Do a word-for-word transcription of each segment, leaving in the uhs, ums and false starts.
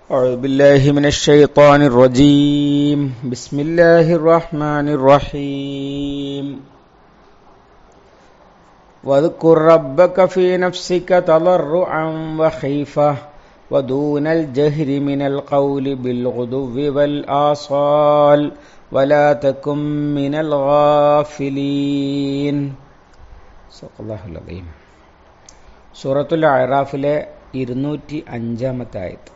أعوذ بالله من الشيطان الرجيم بسم الله الرحمن الرحيم واذكر ربك في نفسك تضرعا وخيفة ودون الجهر من القول بالغدو والآصال ولا تكن من الغافلين صدق الله العظيم. സൂറത്തുൽ അഅറാഫിലെ ഇരുന്നൂറ്റി അഞ്ചാമത്തെ ആയത്ത്.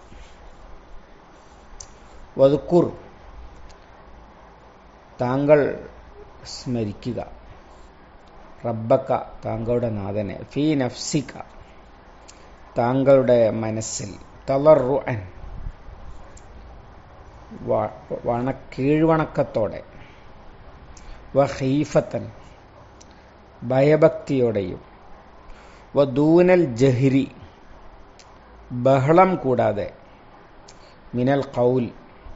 വദ്കുർ, താങ്കൾ സ്മരിക്കുക, റബ്ബക്ക, താങ്കളുടെ നാഥനെ, ഫീ നഫ്സിക, താങ്കളുടെ മനസ്സിൽ, തളർറുഅൻ, വണ കീഴ്വണക്കത്തോടെ, വഖീഫത്തൻ, ഭയഭക്തിയോടെയും, വദൂനൽ ജഹ്രി, ബഹളം കൂടാതെ, മിനൽ ഖൗൽ,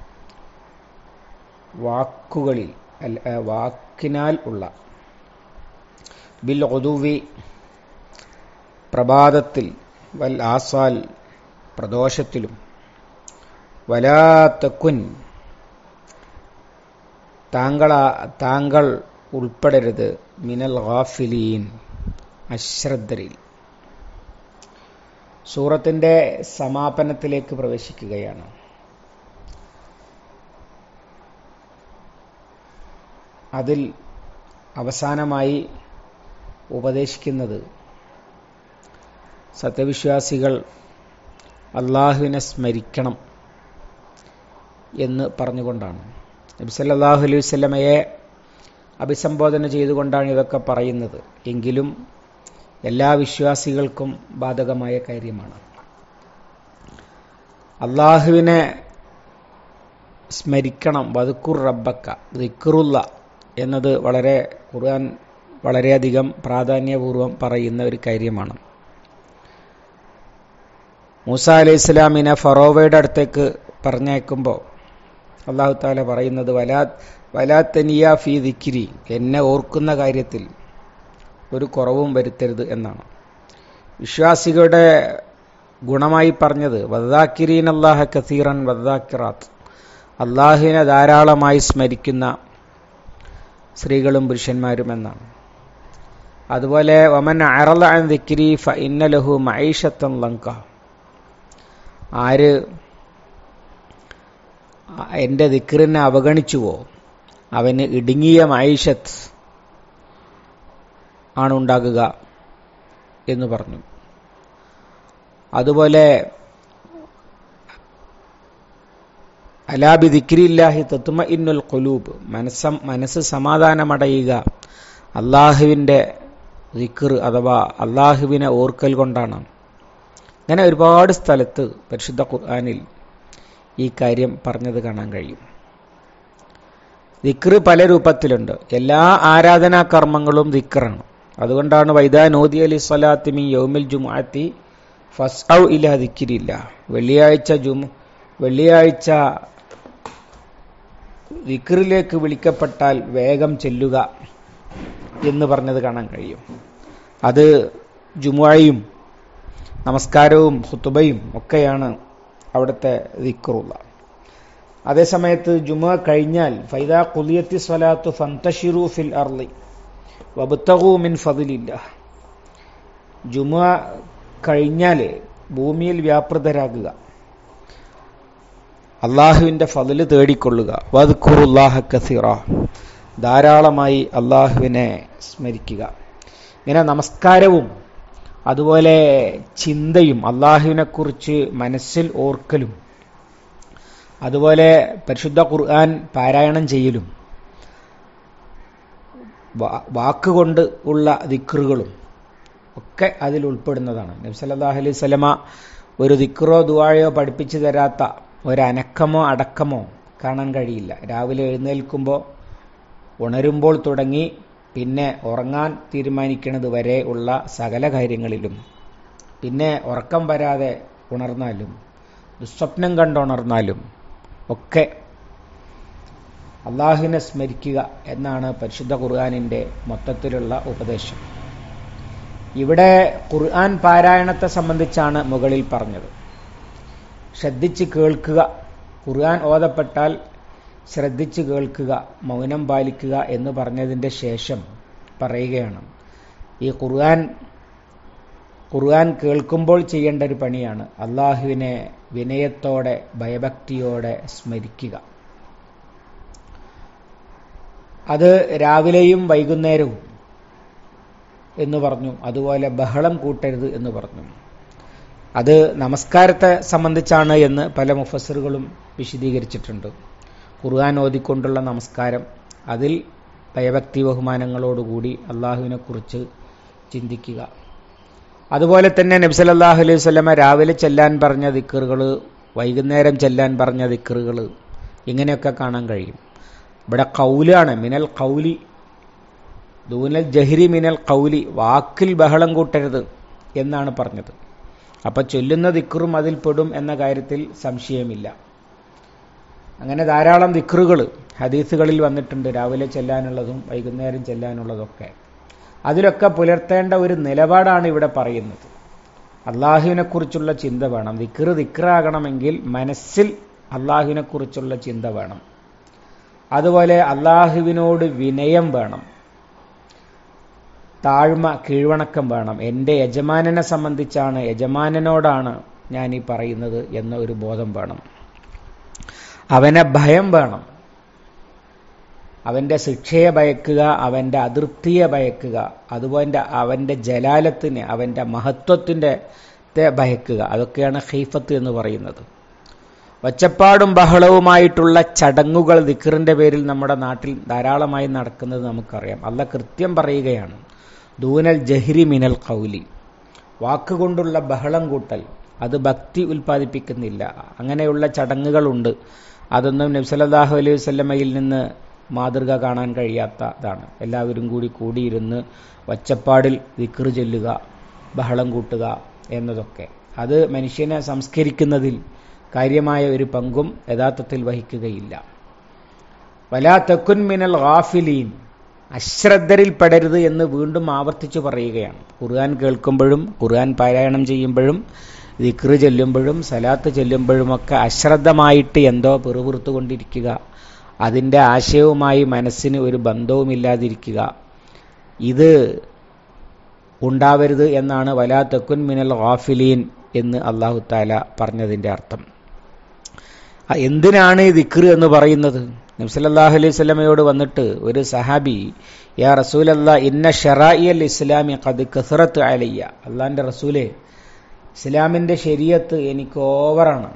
വാക്കുകളിൽ വാക്കിനാൽ ഉള്ള, ബിൽ ഗുദുവി, പ്രഭാതത്തിൽ, വൽ ആസാൽ, പ്രദോഷത്തിലും, വലാ തകുൻ, താങ്കൾ താങ്കൾ ഉൾപ്പെടരുത്, മിനൽ ഗാഫിലീൻ, അശ്രദ്ധരിൽ. സൂറത്തിന്റെ സമാപനത്തിലേക്ക് പ്രവേശിക്കുകയാണ്. അതിൽ അവസാനമായി ഉപദേശിക്കുന്നത് സത്യവിശ്വാസികൾ അള്ളാഹുവിനെ സ്മരിക്കണം എന്ന് പറഞ്ഞുകൊണ്ടാണ്. നബി സല്ലല്ലാഹു അലൈഹി വസല്ലമയെ അഭിസംബോധന ചെയ്തുകൊണ്ടാണ് ഇതൊക്കെ പറയുന്നത്. എങ്കിലും എല്ലാ വിശ്വാസികൾക്കും ബാധകമായ കാര്യമാണ്. അള്ളാഹുവിനെ സ്മരിക്കണം. വദ്കുർ റബ്ബക്ക, ദിക്റുള്ള എന്നത് വളരെ ഖുർആൻ വളരെയധികം പ്രാധാന്യപൂർവ്വം പറയുന്ന ഒരു കാര്യമാണ്. മൂസാ അലൈഹി സ്വലാമിനെ ഫറോവയുടെ അടുത്തേക്ക് പറഞ്ഞയക്കുമ്പോൾ അല്ലാഹു തആല പറയുന്നത് വലാ വലാ തനിയ ഫീ ദിക്രി, എന്നെ ഓർക്കുന്ന കാര്യത്തിൽ ഒരു കുറവും വരുത്തരുത് എന്നാണ്. വിശ്വാസികളുടെ ഗുണമായി പറഞ്ഞത് വദ്ദാക്കിരീൻ അല്ലാഹ കസീറൻ വദ്ദാക്കിറാത്ത്, അള്ളാഹുവിനെ ധാരാളമായി സ്മരിക്കുന്ന സ്ത്രീകളും പുരുഷന്മാരും എന്നാണ്. അതുപോലെ വമൻ അറള അൻ ദിക്രി ഫഇന്ന ലഹു മഈശത്തൻ ലങ്ക, ആര് എൻ്റെ ദിക്റിനെ അവഗണിച്ചുവോ അവന് ഇടുങ്ങിയ മഈശത്ത് ആണ് ഉണ്ടാകുക എന്ന് പറഞ്ഞു. അതുപോലെ അലാ ബി ദിക്രില്ലാഹി തത്മഇന്നുൽ ഖുലൂബ്, മനസ്സം മനസ്സ് സമാധാനമടയുക അള്ളാഹുവിൻ്റെ ദിക്ർ അഥവാ അള്ളാഹുവിനെ ഓർക്കൽ കൊണ്ടാണ്. അങ്ങനെ ഒരുപാട് സ്ഥലത്ത് പരിശുദ്ധ ഖുർആനിൽ ഈ കാര്യം പറഞ്ഞത് കാണാൻ കഴിയും. ദിക്ർ പല രൂപത്തിലുണ്ട്. എല്ലാ ആരാധനാ കർമ്മങ്ങളും ദിക്റാണ്. അതുകൊണ്ടാണ് വൈദാ നൂദിയ ലിസ്സലാത്തി മിൻ യൗമിൽ ജുമുഅത്തി ഫസ്ഔ ഇലാ ദിക്രില്ലാ, വെള്ളിയാഴ്ച ജുമ വെള്ളിയാഴ്ച ദിക്റിലേക്ക് വിളിക്കപ്പെട്ടാൽ വേഗം ചെല്ലുക എന്ന് പറഞ്ഞത് കാണാൻ കഴിയും. അത് ജുമുഅയും നമസ്കാരവും ഖുതുബയും ഒക്കെയാണ് അവിടുത്തെ ദിക്റുള്ള. അതേസമയത്ത് ജുമുഅ കഴിഞ്ഞാൽ ഫൈദാ ഖുദിയത്തി സ്വലാത്തു ഫന്തശിറു ഫിൽ അർളി വബ്തഗൂ മിൻ ഫദ്ലില്ലാഹ്, ജുമുഅ കഴിഞ്ഞാൽ ഭൂമിയിൽ വ്യാപൃതരാകുക, അള്ളാഹുവിൻ്റെ ഫദ്ല് തേടിക്കൊള്ളുക. വദ്കുറുല്ലാഹ കസീറ, ധാരാളമായി അള്ളാഹുവിനെ സ്മരിക്കുക. ഇങ്ങനെ നമസ്കാരവും അതുപോലെ ചിന്തയും അള്ളാഹുവിനെക്കുറിച്ച് മനസ്സിൽ ഓർക്കലും അതുപോലെ പരിശുദ്ധ ഖുർആൻ പാരായണം ചെയ്യലും വാക്കുകൊണ്ട് ഉള്ള ദിക്റുകളും ഒക്കെ അതിൽ ഉൾപ്പെടുന്നതാണ്. നബി സല്ലല്ലാഹു അലൈഹി വസല്ലമ ഒരു ദിക്റോ ദുആയോ പഠിപ്പിച്ചു തരാത്ത ഒരനക്കമോ അടക്കമോ കാണാൻ കഴിയില്ല. രാവിലെ എഴുന്നേൽക്കുമ്പോൾ ഉണരുമ്പോൾ തുടങ്ങി പിന്നെ ഉറങ്ങാൻ തീരുമാനിക്കുന്നത് വരെ ഉള്ള സകല കാര്യങ്ങളിലും, പിന്നെ ഉറക്കം വരാതെ ഉണർന്നാലും ദുസ്വപ്നം കണ്ടുണർന്നാലും ഒക്കെ അള്ളാഹുവിനെ സ്മരിക്കുക എന്നാണ് പരിശുദ്ധ ഖുർആനിൻ്റെ മൊത്തത്തിലുള്ള ഉപദേശം. ഇവിടെ ഖുർആൻ പാരായണത്തെ സംബന്ധിച്ചാണ് മുകളിൽ പറഞ്ഞത്. ശ്രദ്ധിച്ച് കേൾക്കുക. ഖുർആൻ ഓതപ്പെട്ടാൽ ശ്രദ്ധിച്ച് കേൾക്കുക, മൗനം പാലിക്കുക എന്ന് പറഞ്ഞതിൻ്റെ ശേഷം പറയുകയാണ്, ഈ ഖുർആൻ ഖുർആൻ കേൾക്കുമ്പോൾ ചെയ്യേണ്ട ഒരു പണിയാണ് അള്ളാഹുവിനെ വിനയത്തോടെ ഭയഭക്തിയോടെ സ്മരിക്കുക. അത് രാവിലെയും വൈകുന്നേരവും എന്ന് പറഞ്ഞു. അതുപോലെ ബഹളം കൂട്ടരുത് എന്ന് പറഞ്ഞു. അത് നമസ്കാരത്തെ സംബന്ധിച്ചാണ് എന്ന് പല മുഫസ്സിറുകളും വിശദീകരിച്ചിട്ടുണ്ട്. ഖുർആൻ ഓതിക്കൊണ്ടുള്ള നമസ്കാരം, അതിൽ ഭയഭക്തി ബഹുമാനങ്ങളോടുകൂടി അള്ളാഹുവിനെ കുറിച്ച് ചിന്തിക്കുക. അതുപോലെ തന്നെ നബി സല്ലല്ലാഹു അലൈഹി വസല്ലമ രാവിലെ ചെല്ലാൻ പറഞ്ഞ ദിക്റുകൾ, വൈകുന്നേരം ചെല്ലാൻ പറഞ്ഞ ദിക്റുകൾ, ഇങ്ങനെയൊക്കെ കാണാൻ കഴിയും. ഇവിടെ ഖൗലാണ്, മിനൽ ഖൗലി ദൂനൽ ജഹ്രി മിനൽ ഖൗലി, വാക്കിൽ ബഹളം കൂട്ടരുത് എന്നാണ് പറഞ്ഞത്. അപ്പം ചൊല്ലുന്ന ദിക്റും അതിൽ പെടും എന്ന കാര്യത്തിൽ സംശയമില്ല. അങ്ങനെ ധാരാളം ദിക്റുകൾ ഹദീസുകളിൽ വന്നിട്ടുണ്ട്, രാവിലെ ചെല്ലാനുള്ളതും വൈകുന്നേരം ചെല്ലാനുള്ളതൊക്കെ. അതിലൊക്കെ പുലർത്തേണ്ട ഒരു നിലപാടാണ് ഇവിടെ പറയുന്നത്. അള്ളാഹുവിനെ കുറിച്ചുള്ള ചിന്ത വേണം. ദിക്റ് ദിക്റാകണമെങ്കിൽ മനസ്സിൽ അള്ളാഹുവിനെ കുറിച്ചുള്ള ചിന്ത വേണം. അതുപോലെ അള്ളാഹുവിനോട് വിനയം വേണം, താഴ്മ കീഴ്വണക്കം വേണം. എൻ്റെ യജമാനനെ സംബന്ധിച്ചാണ്, യജമാനനോടാണ് ഞാൻ ഈ പറയുന്നത് എന്ന ഒരു ബോധം വേണം. അവനെ ഭയം വേണം. അവൻ്റെ ശിക്ഷയെ ഭയക്കുക, അവൻ്റെ അതൃപ്തിയെ ഭയക്കുക, അതുപോലെ അവൻ്റെ ജലാലത്തിന്, അവൻ്റെ മഹത്വത്തിൻ്റെ ഭയക്കുക. അതൊക്കെയാണ് ഖീഫത്ത് എന്ന് പറയുന്നത്. ഒച്ചപ്പാടും ബഹളവുമായിട്ടുള്ള ചടങ്ങുകൾ ദിക്റിന്റെ പേരിൽ നമ്മുടെ നാട്ടിൽ ധാരാളമായി നടക്കുന്നത് നമുക്കറിയാം. അല്ലാഹ് കൃത്യം പറയുകയാണ്, ദൂനൽ ജഹ്രി മിനൽ ഖൗലി, വാക്കുകൊണ്ടുള്ള ബഹളം കൂട്ടൽ അത് ഭക്തി ഉൽപ്പാദിപ്പിക്കുന്നില്ല. അങ്ങനെയുള്ള ചടങ്ങുകളുണ്ട്. അതൊന്നും നബി സല്ലല്ലാഹു അലൈഹി വസല്ലമയിൽ നിന്ന് മാതൃക കാണാൻ കഴിയാത്തതാണ്. എല്ലാവരും കൂടി കൂടിയിരുന്ന് ഒച്ചപ്പാടിൽ ദിക്റ് ചൊല്ലുക, ബഹളം കൂട്ടുക എന്നതൊക്കെ അത് മനുഷ്യനെ സംസ്കരിക്കുന്നതിൽ കാര്യമായ ഒരു പങ്കും യഥാർത്ഥത്തിൽ വഹിക്കുകയില്ല. വലാ തകുൻ മിനൽ ഗാഫിലീൻ, അശ്രദ്ധരിൽ പെടരുത് എന്ന് വീണ്ടും ആവർത്തിച്ചു പറയുകയാണ്. ഖുർആൻ കേൾക്കുമ്പോഴും ഖുർആൻ പാരായണം ചെയ്യുമ്പോഴും ദിക്റ് ചൊല്ലുമ്പോഴും സലാത്ത് ചൊല്ലുമ്പോഴുമൊക്കെ അശ്രദ്ധമായിട്ട് എന്തോ പിറുപിറുത്തുകൊണ്ടിരിക്കുക, അതിൻ്റെ ആശയവുമായി മനസ്സിന് ഒരു ബന്ധവുമില്ലാതിരിക്കുക, ഇത് ഉണ്ടാവരുത് എന്നാണ് വലാ തകുൻ മിനൽ ഗാഫിലീൻ എന്ന് അല്ലാഹു തആല പറഞ്ഞതിൻ്റെ അർത്ഥം. എന്തിനാണ് ഈ ദിക്റ് എന്ന് പറയുന്നത്? നബി സല്ലല്ലാഹു അലൈഹി വസല്ലമയോട് വന്നിട്ട് ഒരു സഹാബി, യാ റസൂലല്ലാഹ് ഇന്ന ശറാഇഅൽ ഇസ്ലാമി ഖദ് കസറത്ത് അലയ്യ, അല്ലാഹുവിൻ്റെ റസൂലേ, ഇസ്ലാമിൻ്റെ ശരീഅത്ത് എനിക്ക് ഓവറാണ്,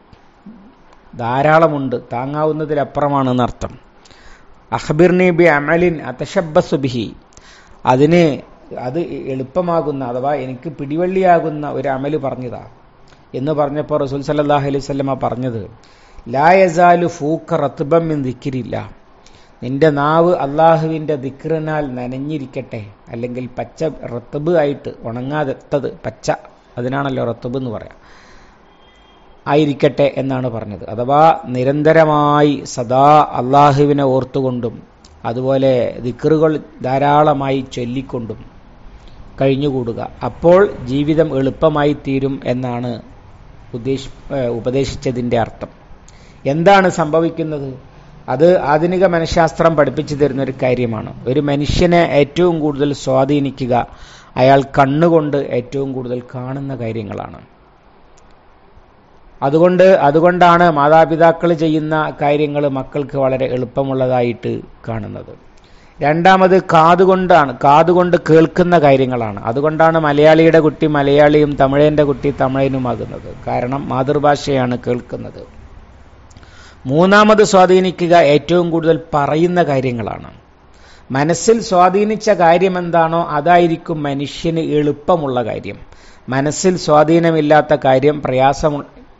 ധാരാളമുണ്ട്, താങ്ങാവുന്നതിലപ്പുറമാണ് എന്നർത്ഥം. അഖ്ബിർനി ബി അമലിൻ അതശബ്ബസു ബിഹി, അതിന് അത് എളുപ്പമാകുന്ന അഥവാ എനിക്ക് പിടിവള്ളിയാകുന്ന ഒരു അമല് പറഞ്ഞതാ എന്ന് പറഞ്ഞപ്പോൾ റസൂൽ സല്ലല്ലാഹു അലൈഹി വസല്ലമ പറഞ്ഞത്, ലാ യസാലു ഫൂക റത്ബൻ മിൻ ദിക്രില്ല, നിന്റെ നാവ് അള്ളാഹുവിൻ്റെ ദിക്റിനാൽ നനഞ്ഞിരിക്കട്ടെ, അല്ലെങ്കിൽ പച്ച റത്ബ് ആയിട്ട് ഉണങ്ങാതെത്തത് പച്ച, അതിനാണല്ലോ റത്ബ് എന്ന് പറയാം, ആയിരിക്കട്ടെ എന്നാണ് പറഞ്ഞത്. അഥവാ നിരന്തരമായി സദാ അള്ളാഹുവിനെ ഓർത്തുകൊണ്ടും അതുപോലെ ദിക്റുകൾ ധാരാളമായി ചൊല്ലിക്കൊണ്ടും കഴിഞ്ഞുകൂടുക. അപ്പോൾ ജീവിതം എളുപ്പമായി തീരും എന്നാണ് ഉദ്ദേശ ഉപദേശിച്ചതിൻ്റെ അർത്ഥം. എന്താണ് സംഭവിക്കുന്നത്? അത് ആധുനിക മനഃശാസ്ത്രം പഠിപ്പിച്ചു തരുന്ന ഒരു കാര്യമാണ്. ഒരു മനുഷ്യനെ ഏറ്റവും കൂടുതൽ സ്വാധീനിക്കുക അയാൾ കണ്ണുകൊണ്ട് ഏറ്റവും കൂടുതൽ കാണുന്ന കാര്യങ്ങളാണ്. അതുകൊണ്ട് അതുകൊണ്ടാണ് മാതാപിതാക്കൾ ചെയ്യുന്ന കാര്യങ്ങൾ മക്കൾക്ക് വളരെ എളുപ്പമുള്ളതായിട്ട് കാണുന്നത്. രണ്ടാമത് കാതുകൊണ്ടാണ്, കാതുകൊണ്ട് കേൾക്കുന്ന കാര്യങ്ങളാണ്. അതുകൊണ്ടാണ് മലയാളിയുടെ കുട്ടി മലയാളിയും തമിഴൻ്റെ കുട്ടി തമിഴനുമാകുന്നത്. കാരണം മാതൃഭാഷയാണ് കേൾക്കുന്നത്. മൂന്നാമത് സ്വാധീനിക്കുക ഏറ്റവും കൂടുതൽ പറയുന്ന കാര്യങ്ങളാണ്. മനസ്സിൽ സ്വാധീനിച്ച കാര്യം എന്താണോ അതായിരിക്കും മനുഷ്യന് എളുപ്പമുള്ള കാര്യം. മനസ്സിൽ സ്വാധീനമില്ലാത്ത കാര്യം പ്രയാസമു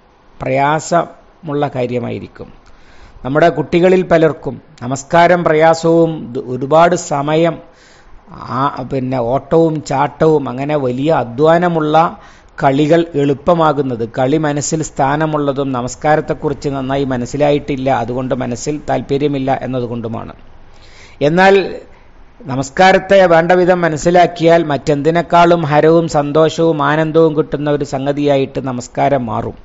പ്രയാസമുള്ള കാര്യമായിരിക്കും. നമ്മുടെ കുട്ടികളിൽ പലർക്കും നമസ്കാരം പ്രയാസവും ഒരുപാട് സമയം പിന്നെ ഓട്ടവും ചാട്ടവും അങ്ങനെ വലിയ അധ്വാനമുള്ള കളികൾ എളുപ്പമാകുന്നത്, കളി മനസ്സിൽ സ്ഥാനമുള്ളതും നമസ്കാരത്തെക്കുറിച്ച് നന്നായി മനസ്സിലായിട്ടില്ല, അതുകൊണ്ട് മനസ്സിൽ താല്പര്യമില്ല എന്നതുകൊണ്ടുമാണ്. എന്നാൽ നമസ്കാരത്തെ വേണ്ട വിധം മനസ്സിലാക്കിയാൽ മറ്റെന്തിനേക്കാളും ഹരവും സന്തോഷവും ആനന്ദവും കിട്ടുന്ന ഒരു സംഗതിയായിട്ട് നമസ്കാരം മാറും.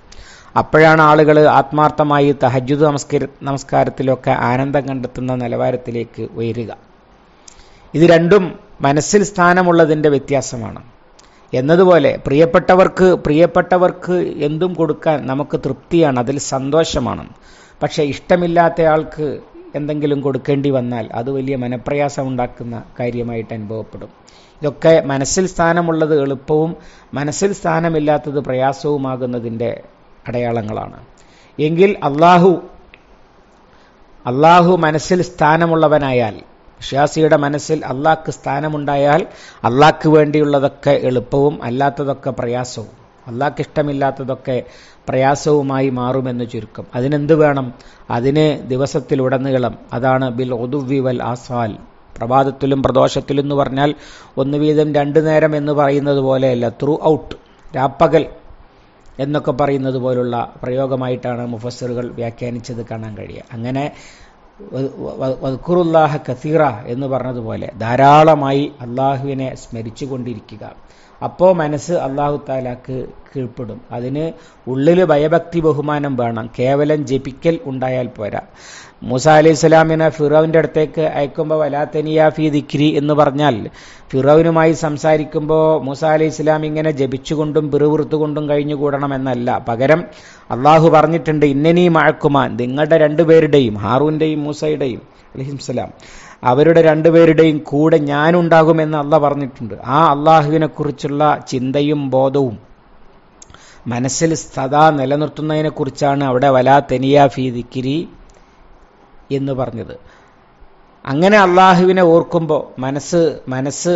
അപ്പോഴാണ് ആളുകൾ ആത്മാർത്ഥമായി തഹജ്ജുദ് നമസ്കാര നമസ്കാരത്തിലൊക്കെ ആനന്ദം കണ്ടെത്തുന്ന നിലവാരത്തിലേക്ക് ഉയരുക. ഇത് രണ്ടും മനസ്സിൽ സ്ഥാനമുള്ളതിൻ്റെ വ്യത്യാസമാണ്. എന്നതുപോലെ പ്രിയപ്പെട്ടവർക്ക് പ്രിയപ്പെട്ടവർക്ക് എന്തും കൊടുക്കാൻ നമുക്ക് തൃപ്തിയാണ്, അതിൽ സന്തോഷമാണ്. പക്ഷെ ഇഷ്ടമില്ലാത്തയാൾക്ക് എന്തെങ്കിലും കൊടുക്കേണ്ടി വന്നാൽ അത് വലിയ മനപ്രയാസം ഉണ്ടാക്കുന്ന കാര്യമായിട്ട് അനുഭവപ്പെടും. ഇതൊക്കെ മനസ്സിൽ സ്ഥാനമുള്ളത് എളുപ്പവും മനസ്സിൽ സ്ഥാനമില്ലാത്തത് പ്രയാസവുമാകുന്നതിൻ്റെ അടയാളങ്ങളാണ്. എങ്കിൽ അള്ളാഹു അള്ളാഹു മനസ്സിൽ സ്ഥാനമുള്ളവനായാൽ, വിശ്വാസിയുടെ മനസ്സിൽ അള്ളാഹ്ക്ക് സ്ഥാനമുണ്ടായാൽ അള്ളാഹ്ക്ക് വേണ്ടിയുള്ളതൊക്കെ എളുപ്പവും അല്ലാത്തതൊക്കെ പ്രയാസവും, അള്ളാഹ്ക്ക് ഇഷ്ടമില്ലാത്തതൊക്കെ പ്രയാസവുമായി മാറുമെന്ന് ചുരുക്കം. അതിനെന്ത് വേണം? അതിന് ദിവസത്തിലുടനീളം, അതാണ് ബിൽ ഉദുവ്വി വൽ ആസാൽ, പ്രഭാതത്തിലും പ്രദോഷത്തിലും എന്ന് പറഞ്ഞാൽ ഒന്ന് വീതം രണ്ടു നേരം എന്ന് പറയുന്നത് പോലെയല്ല, ത്രൂ ഔട്ട്, രാപ്പകൽ എന്നൊക്കെ പറയുന്നത് പോലുള്ള പ്രയോഗമായിട്ടാണ് മുഫസ്സിറുകൾ വ്യാഖ്യാനിച്ചത് കാണാൻ കഴിയുക. അങ്ങനെ വദ്കുറുല്ലാഹ കസീറ എന്ന് പറഞ്ഞതുപോലെ ധാരാളമായി അള്ളാഹുവിനെ സ്മരിച്ചു കൊണ്ടിരിക്കുക. അപ്പോൾ മനസ്സ് അള്ളാഹു താലാക്ക് കീഴ്പ്പെടും. അതിന് ഉള്ളിൽ ഭയഭക്തി ബഹുമാനം വേണം. കേവലം ജപിക്കൽ ഉണ്ടായാൽ പോരാ. മൂസാ അലൈഹി സ്വലാമിനെ ഫിറൗവിൻ്റെ അടുത്തേക്ക് അയക്കുമ്പോൾ വലാ തനിയാ ഫീ ദിക്രി എന്ന് പറഞ്ഞാൽ ഫിറൗനുമായി സംസാരിക്കുമ്പോൾ മൂസാ അലൈഹി സ്വലാം ഇങ്ങനെ ജപിച്ചുകൊണ്ടും പിറുവിറുത്തുകൊണ്ടും കഴിഞ്ഞുകൂടണമെന്നല്ല. പകരം അള്ളാഹു പറഞ്ഞിട്ടുണ്ട്, ഇന്നനീ മഅക്കുമാൻ, നിങ്ങളുടെ രണ്ടുപേരുടെയും, ഹാറൂന്റെയും മൂസയുടെയും അലൈഹിസ്സലാം, അവരുടെ രണ്ടുപേരുടെയും കൂടെ ഞാനുണ്ടാകുമെന്ന് അള്ളാഹ് പറഞ്ഞിട്ടുണ്ട്. ആ അള്ളാഹുവിനെ കുറിച്ചുള്ള ചിന്തയും ബോധവും മനസ്സിൽ സദാ നിലനിർത്തുന്നതിനെ കുറിച്ചാണ് അവിടെ വലാ തനിയാ ഫീ ദിക്രി എന്ന് പറഞ്ഞത്. അങ്ങനെ അള്ളാഹുവിനെ ഓർക്കുമ്പോൾ മനസ്സ് മനസ്സ്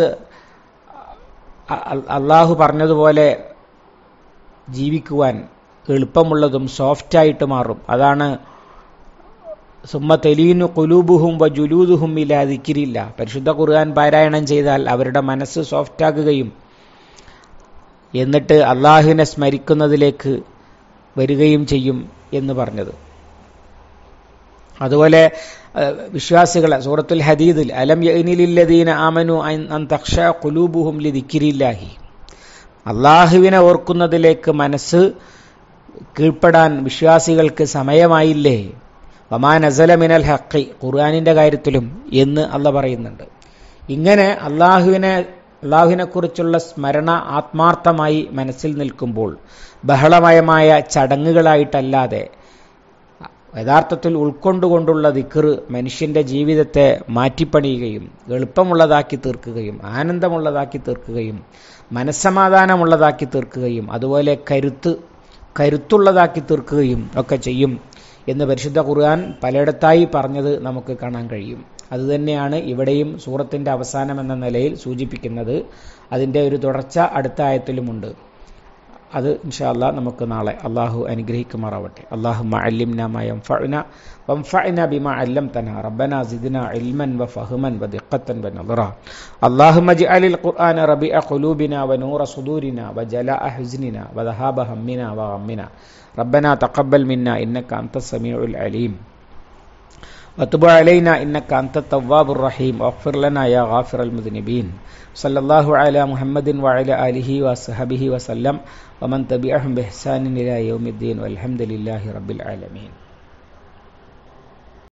അള്ളാഹു പറഞ്ഞതുപോലെ ജീവിക്കുവാൻ എളുപ്പമുള്ളതും സോഫ്റ്റായിട്ട് മാറും. അതാണ് സുമ്മ തെലീനു ഖുലൂബുഹും വ ജുലൂദുഹും ഇലാ ദിക്രില്ല. പരിശുദ്ധ ഖുർആൻ പാരായണം ചെയ്താൽ അവരുടെ മനസ്സ് സോഫ്റ്റാകുകയും എന്നിട്ട് അള്ളാഹുവിനെ സ്മരിക്കുന്നതിലേക്ക് വരികയും ചെയ്യും എന്ന് പറഞ്ഞത്. അതുപോലെ വിശ്വാസികളെ സൂറത്തുൽ ഹദീദിൽ അലം യഅ്നി ലില്ലദീന ആമനു അൻ തഖ്ശഅ ഖുലൂബുഹും ലിദിക്രില്ലാഹി, അള്ളാഹുവിനെ ഓർക്കുന്നതിലേക്ക് മനസ്സ് കീഴ്പ്പെടാൻ വിശ്വാസികൾക്ക് സമയമായില്ലേ, വമാ നസല മിനൽ ഹഖ്, ഖുർആനിന്റെ കാര്യത്തിലും എന്ന് അള്ളാഹ് പറയുന്നുണ്ട്. ഇങ്ങനെ അള്ളാഹുവിനെ അള്ളാഹുവിനെ കുറിച്ചുള്ള സ്മരണ ആത്മാർത്ഥമായി മനസ്സിൽ നിൽക്കുമ്പോൾ ബഹളമയമായ ചടങ്ങുകളായിട്ടല്ലാതെ യഥാർത്ഥത്തിൽ ഉൾക്കൊണ്ടുകൊണ്ടുള്ള ദിക്ർ മനുഷ്യന്റെ ജീവിതത്തെ മാറ്റിപ്പണിയുകയും എളുപ്പമുള്ളതാക്കി തീർക്കുകയും ആനന്ദമുള്ളതാക്കി തീർക്കുകയും മനസ്സമാധാനമുള്ളതാക്കി തീർക്കുകയും അതുപോലെ കരുത്ത് കരുത്തുള്ളതാക്കി തീർക്കുകയും ഒക്കെ ചെയ്യും എന്ന് പരിശുദ്ധ ഖുർആൻ പലയിടത്തായി പറഞ്ഞത് നമുക്ക് കാണാൻ കഴിയും. അതുതന്നെയാണ് ഇവിടെയും സൂറത്തിന്റെ അവസാനം എന്ന നിലയിൽ സൂചിപ്പിക്കുന്നത്. അതിൻ്റെ ഒരു തുടർച്ച അടുത്ത ആയത്തിലുമുണ്ട്. അത് ഇൻഷാ അല്ലാഹ് നമുക്ക് നാളെ അള്ളാഹു അനുഗ്രഹിക്കുമാറാവട്ടെ. അല്ലാഹുമ്മ അല്ലിംനാ മാ യൻഫഉനാ വൻഫഅനാ ബിമാ അല്ലംതനാ റബ്ബനാ സിദ്നാ ഇൽമൻ വഫഹ്മൻ വദിഖ്ഖതൻ വനദറ. അല്ലാഹുമ്മ ഇജ്അലിൽ ഖുർആന റബീഅ ഖുലൂബിനാ വനൂറ സുദൂരിനാ വജലാഅ ഹുസ്നിനാ വദഹാബ ഹമ്മിനാ വഗമ്മിനാ റബ്ബനാ തഖബ്ബൽ മിന്നാ ഇന്നക അൻതസ് സമീഉൽ അലീം വതുബ് അലൈനാ ഇന്നക അൻതത് തവ്വാബുർ റഹീം വഗ്ഫിർ ലനാ യാ ഗാഫിറൽ മുദ്നിബീൻ. സല്ലല്ലാഹു അലാ മുഹമ്മദിൻ വഅലാ ആലിഹി വസഹബിഹി വസല്ലം വമൻ തബിഅഹും ബിഇഹ്സാനിൻ ഇലാ യൗമിദ്ദീൻ വൽഹംദുലില്ലാഹി റബ്ബിൽ ആലമീൻ.